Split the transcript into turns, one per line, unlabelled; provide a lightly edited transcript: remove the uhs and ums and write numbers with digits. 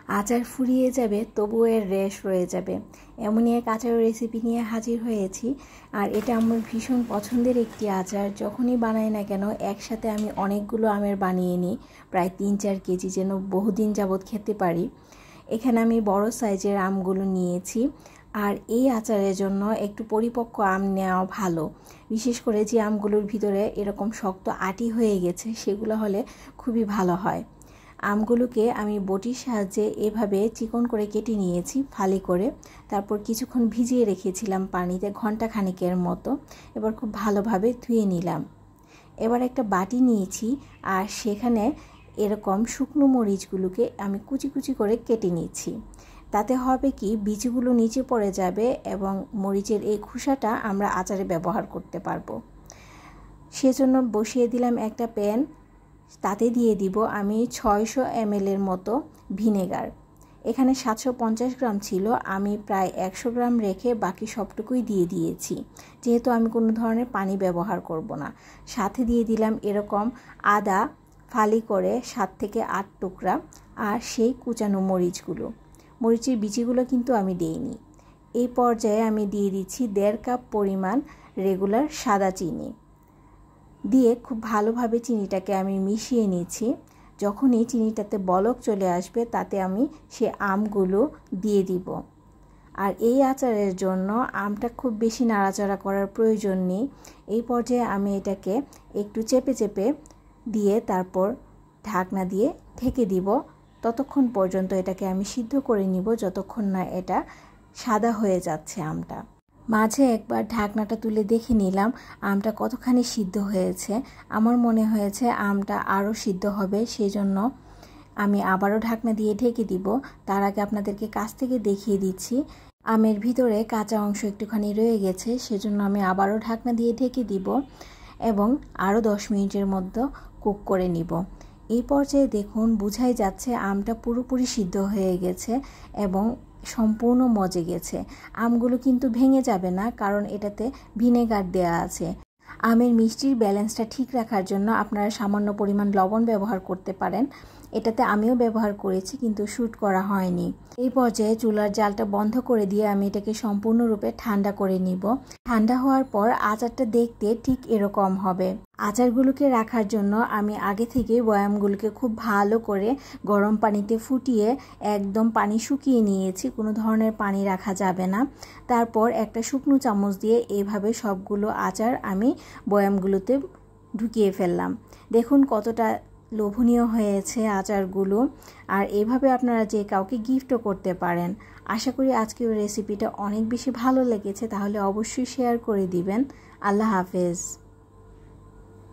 আচার ফুরিয়ে যাবে তবুও এর রেশ রয়ে যাবে, এমনই এক আচারের রেসিপি নিয়ে হাজির হয়েছি। আর এটা আমার ভীষণ পছন্দের একটি আচার। যখনই বানাই না কেন একসাথে আমি অনেকগুলো আমের বানিয়ে নিই, প্রায় 3-4 কেজি, যেন বহুদিন যাবৎ খেতে পারি। এখানে আমি বড় সাইজের আমগুলো নিয়েছি। আর এই আচারের জন্য একটু পরিপক্ক আম নেওয়া ভালো, বিশেষ করে যে আমগুলোর ভিতরে এরকম শক্ত আটি হয়ে গেছে সেগুলো হলে খুবই ভালো হয়। আমগুলোকে আমি বটির সাহায্যে এভাবে চিকন করে কেটে নিয়েছি ফালি করে, তারপর কিছুক্ষণ ভিজিয়ে রেখেছিলাম পানিতে ঘন্টাখানেকের মতো। এবার খুব ভালোভাবে ধুয়ে নিলাম। এবার একটা বাটি নিয়েছি আর সেখানে এরকম শুকনো মরিচগুলোকে আমি কুচি কুচি করে কেটে নিচ্ছি। তাতে হবে কি, বীজগুলো নিচে পড়ে যাবে এবং মরিচের এই খোসাটা আমরা আচারে ব্যবহার করতে পারবো। সেজন্য বসিয়ে দিলাম একটা প্যান, তাতে দিয়ে দিব আমি 600 ml এর মতো ভিনেগার। এখানে 750 গ্রাম ছিল, আমি প্রায় 100 গ্রাম রেখে বাকি সবটুকুই দিয়ে দিয়েছি, যেহেতু আমি কোনো ধরনের পানি ব্যবহার করব না। সাথে দিয়ে দিলাম এরকম আদা ফালি করে 7 থেকে 8 টুকরা, আর সেই কুচানো মরিচগুলো, মরিচের বিচিগুলো কিন্তু আমি দেইনি। এই পর্যায়ে আমি দিয়ে দিচ্ছি 1.5 কাপ পরিমাণ রেগুলার সাদা চিনি দিয়ে খুব ভালোভাবে চিনিটাকে আমি মিশিয়ে নিচ্ছি। যখনই চিনিটাতে বলক চলে আসবে তাতে আমি সে আমগুলো দিয়ে দিব। আর এই আচারের জন্য আমটা খুব বেশি নাড়াচাড়া করার প্রয়োজন নেই। এই পর্যায়ে আমি এটাকে একটু চেপে চেপে দিয়ে তারপর ঢাকনা দিয়ে ঢেকে দিব। ততক্ষণ পর্যন্ত এটাকে আমি সিদ্ধ করে নিব, যতক্ষণ না এটা সাদা হয়ে যাচ্ছে আমটা। মাঝে একবার ঢাকনাটা তুলে দেখে নিলাম আমটা কতখানি সিদ্ধ হয়েছে। আমার মনে হয়েছে আমটা আরও সিদ্ধ হবে, সেজন্য আমি আবারও ঢাকনা দিয়ে ঢেকে দিব। তার আগে আপনাদেরকে কাছ থেকে দেখিয়ে দিচ্ছি, আমের ভিতরে কাঁচা অংশ একটুখানি রয়ে গেছে, সেজন্য আমি আবারও ঢাকনা দিয়ে ঢেকে দিব এবং আরও 10 মিনিটের মধ্যে কুক করে নিব। এই পর্যায়ে দেখুন বোঝাই যাচ্ছে আমটা পুরোপুরি সিদ্ধ হয়ে গেছে এবং সম্পূর্ণ মজে গেছে। আমগুলো কিন্তু ভেঙে যাবে না, কারণ এটাতে ভিনেগার দেয়া আছে। আমের মিষ্টির ব্যালেন্সটা ঠিক রাখার জন্য আপনারা সামান্য পরিমাণ লবণ ব্যবহার করতে পারেন। এটাতে আমিও ব্যবহার করেছি, কিন্তু শ্যুট করা হয়নি। এই পর্যায়ে চুলার জালটা বন্ধ করে দিয়ে আমি এটাকে সম্পূর্ণরূপে ঠান্ডা করে নিব। ঠান্ডা হওয়ার পর আচারটা দেখতে ঠিক এরকম হবে। আচারগুলোকে রাখার জন্য আমি আগে থেকে বয়ামগুলোকে খুব ভালো করে গরম পানিতে ফুটিয়ে একদম পানি শুকিয়ে নিয়েছি, কোনো ধরনের পানি রাখা যাবে না। তারপর একটা শুকনো চামচ দিয়ে এইভাবে সবগুলো আচার আমি বয়ামগুলোতে ঢুকিয়ে ফেললাম। দেখুন কতটা লোভনীয় হয়েছে আচারগুলো। আর এইভাবে আপনারা যে কাউকে গিফটও করতে পারেন। আশা করি আজকের রেসিপিটা অনেক বেশি ভালো লেগেছে, তাহলে অবশ্যই শেয়ার করে দিবেন। আল্লাহ হাফেজ।